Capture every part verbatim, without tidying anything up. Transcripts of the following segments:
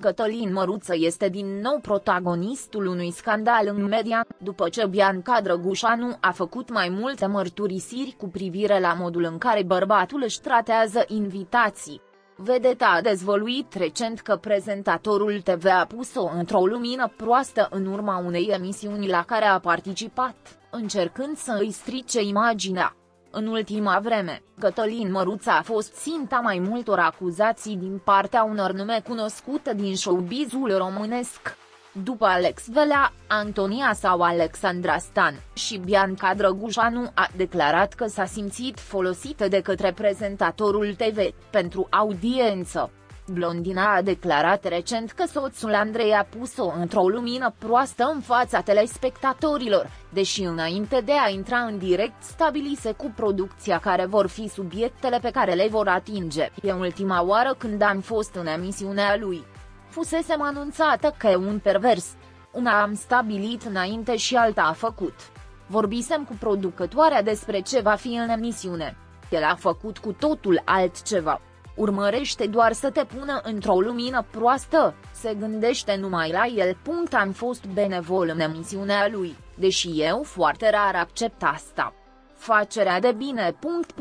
Cătălin Măruță este din nou protagonistul unui scandal în media, după ce Bianca Drăgușanu a făcut mai multe mărturisiri cu privire la modul în care bărbatul își tratează invitații. Vedeta a dezvăluit recent că prezentatorul T V a pus-o într-o lumină proastă în urma unei emisiuni la care a participat, încercând să îi strice imaginea. În ultima vreme, Cătălin Măruță a fost ținta mai multor acuzații din partea unor nume cunoscute din showbizul românesc. După Alex Velea, Antonia sau Alexandra Stan, și Bianca Drăgușanu a declarat că s-a simțit folosită de către prezentatorul T V pentru audiență. Blondina a declarat recent că soțul Andrei a pus-o într-o lumină proastă în fața telespectatorilor, deși înainte de a intra în direct stabilise cu producția care vor fi subiectele pe care le vor atinge. E ultima oară când am fost în emisiunea lui. Fusesem anunțată că e un pervers. Una am stabilit înainte și alta a făcut. Vorbisem cu producătoarea despre ce va fi în emisiune. El a făcut cu totul altceva. Urmărește doar să te pună într-o lumină proastă, se gândește numai la el. Am fost benevol în emisiunea lui, deși eu foarte rar accept asta. Facerea de bine.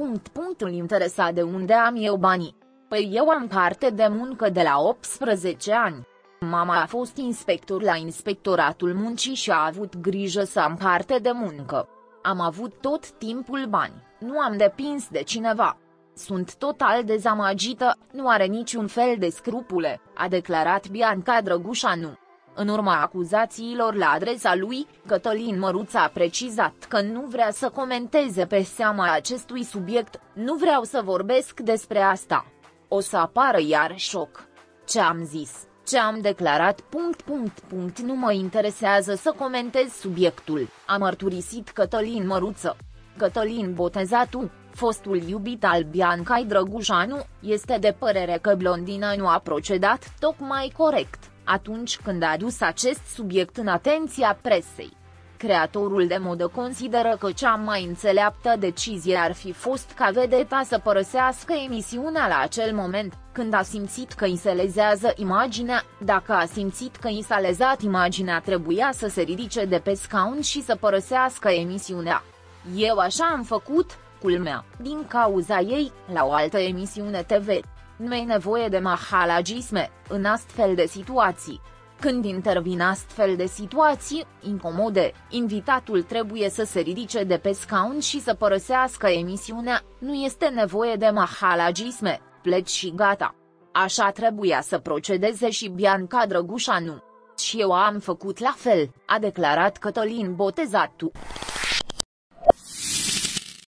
Îl interesa de unde am eu banii. Păi eu am carte de muncă de la optsprezece ani. Mama a fost inspector la Inspectoratul Muncii și a avut grijă să am carte de muncă. Am avut tot timpul bani, nu am depins de cineva. Sunt total dezamăgită, nu are niciun fel de scrupule, a declarat Bianca Drăgușanu. În urma acuzațiilor la adresa lui, Cătălin Măruță a precizat că nu vrea să comenteze pe seama acestui subiect. Nu vreau să vorbesc despre asta. O să apară iar șoc. Ce am zis, ce am declarat. Punct, punct, punct, nu mă interesează să comentez subiectul, a mărturisit Cătălin Măruță. Cătălin Botezatu, fostul iubit al Biancai Drăgușanu, este de părere că blondina nu a procedat tocmai corect atunci când a adus acest subiect în atenția presei. Creatorul de modă consideră că cea mai înțeleaptă decizie ar fi fost ca vedeta să părăsească emisiunea la acel moment, când a simțit că îi se lezează imaginea. Dacă a simțit că îi s-a lezat imaginea, trebuia să se ridice de pe scaun și să părăsească emisiunea. Eu așa am făcut, culmea, din cauza ei, la o altă emisiune T V. Nu e nevoie de mahalagisme în astfel de situații. Când intervin astfel de situații incomode, invitatul trebuie să se ridice de pe scaun și să părăsească emisiunea. Nu este nevoie de mahalagisme, pleci și gata. Așa trebuia să procedeze și Bianca Drăgușanu. Și eu am făcut la fel, a declarat Cătălin Botezatu.